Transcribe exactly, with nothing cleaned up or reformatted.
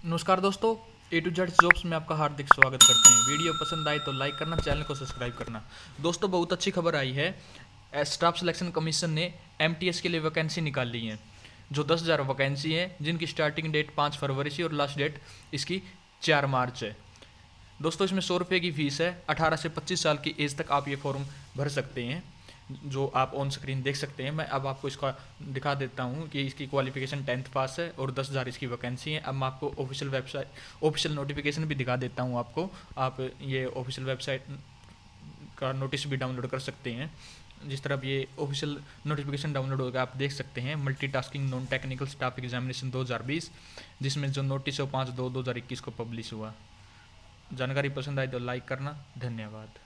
नमस्कार दोस्तों, ए to Z jobs में आपका हार्दिक स्वागत करते हैं। वीडियो पसंद आए तो लाइक करना, चैनल को सब्सक्राइब करना। दोस्तों, बहुत अच्छी खबर आई है। स्टाफ सिलेक्शन कमीशन ने एमटीएस के लिए वैकेंसी निकाल ली है, जो दस हज़ार वैकेंसी है, जिनकी स्टार्टिंग डेट पाँच फरवरी से और लास्ट डेट इसकी चार मार्च है। दोस्तों, इसमें सौ रुपये की फ़ीस है। अठारह से पच्चीस साल की एज तक आप ये फॉर्म भर सकते हैं, जो आप ऑन स्क्रीन देख सकते हैं। मैं अब आपको इसका दिखा देता हूँ कि इसकी क्वालिफिकेशन टेंथ पास है और दस हज़ार इसकी वैकेंसी है। अब मैं आपको ऑफिशियल वेबसाइट ऑफिशियल नोटिफिकेशन भी दिखा देता हूँ आपको। आप ये ऑफिशियल वेबसाइट का नोटिस भी डाउनलोड कर सकते हैं। जिस तरह अब ये ऑफिशियल नोटिफिकेशन डाउनलोड होगा, आप देख सकते हैं multitasking non technical staff examination दो हज़ार बीस, जिसमें जो नोटिस है वो पाँच दो दो हज़ार इक्कीस को पब्लिश हुआ। जानकारी पसंद आई तो लाइक करना। धन्यवाद।